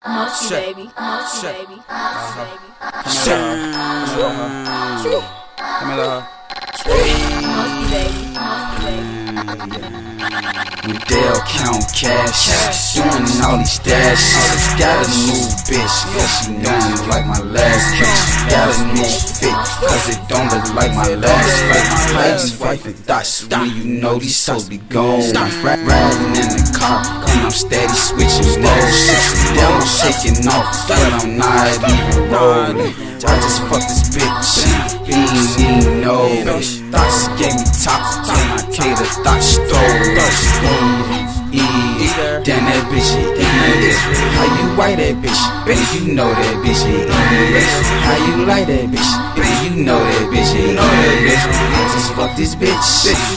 Musty baby, musty baby, musty baby. Come here, Musty baby, musty baby. When Dale count cash, doing all these dashes. Got a new bitch, cause she know me like my last bitch. Got a new fit, cause it don't look like my last fight. Last wife and dots, when you know these hoes be gone. Riding in the car, and I'm steady switching modes. Down, I'm shaking off, but I'm not even rolling. I just fucked this bitch, he ain't even know it. Thoughts gave me top, and I cater thoughts stole. Damn that bitch, how you white that bitch? Baby, you know that bitch. How you like that bitch? Baby, you know that bitch. I just fucked this bitch.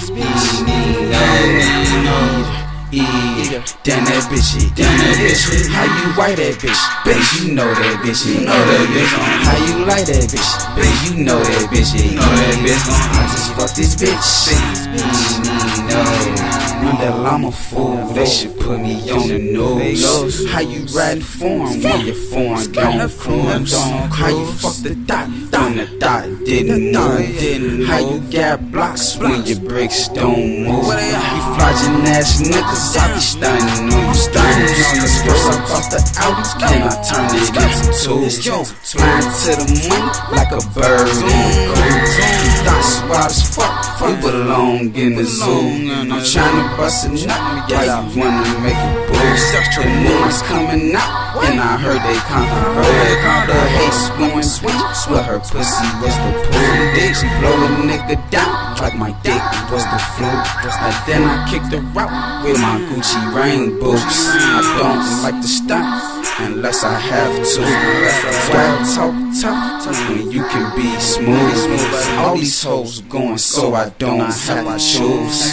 Damn that bitch, how you white that bitch? Baby, you know that bitch. How you like that bitch? Baby, you know that bitch. I just fucked this bitch. When that llama fool, they should put me on the news. How you riding foreign when your foreign gone cruise? How you fuck the dot when the dot didn't move? How you got blocks when your brakes don't move? You flogging ass niggas, I be stunning on you, stunning on you. First I bought the Audi, then I turned it into tools. Flying to the money like a bird in the coop. Thoughts wild as fuck, you belong in the zoo. I'm tryna bust a nut, yeah, you wanna make it boost. The moon's coming out, and I heard they conquered. The hate's going sweet, swear her pussy was the pool. She blow a nigga down, like my dick was the flu. And then I kicked the route with my Gucci rain boots. I don't like to stop unless I have to. Swag talk tough when you can be smooth. All these hoes going so I don't have to choose.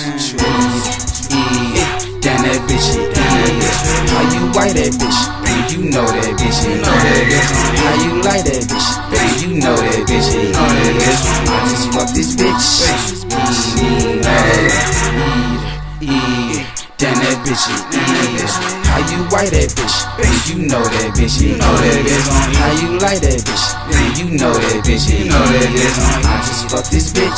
Damn that bitch, how you white that bitch? Baby, you know that bitch. How you like that bitch? Baby, you know that bitch. I just fucked this bitch. Damn that bitch, how you white that bitch? Baby, you know that bitch. How you like that bitch? Baby, you know that bitch. I just fucked this bitch.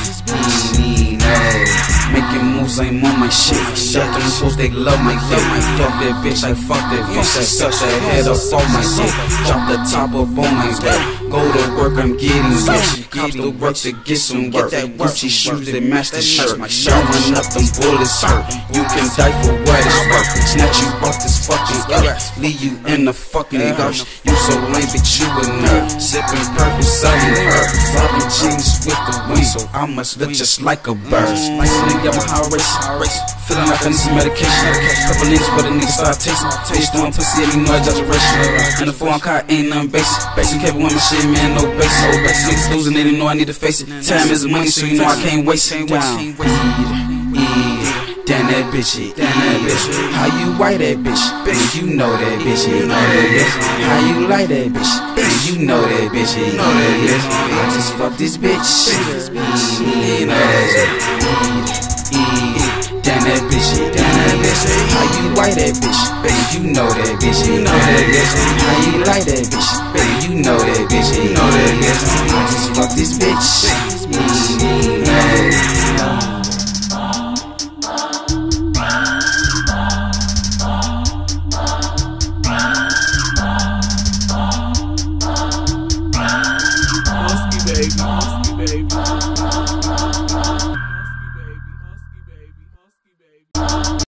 Making moves, I'm on my shit. Shut them hoes, they love my dick. Fuck that bitch, I fuck that bitch. I suck that head up on my dick. Drop the top up on my back. Go to work, I'm getting rich. Cops to work to get some work. Gucci shoes that match the shirt. My shirt run up, them bullets hurt. You can die for what it's worth. Snatch you off this fucking earth. Leave you in the fucking ghost. You so lame, bitch, you a nerd. Sipping purple, selling herb. Rubbing jeans with the wind, so I must look just like a bird. Got my heart race, feeling like I need some medication. Couple niggas, but a nigga start tasting. Taste on pussy, and you know exaggeration. And the foreign car ain't nothing basic. Basic cable women shit, man, no basic. Niggas losing, they didn't know I need to face it. Time is money, so you know I can't waste it. Damn that bitch, how you white that bitch? Baby, you know that bitch. How you like that bitch? Baby, you know that bitch. I just fucked this bitch. Damn that bitch, how you white that bitch? Baby, you know that bitch. How you like that bitch? Baby, you know that bitch. I just fucked this bitch.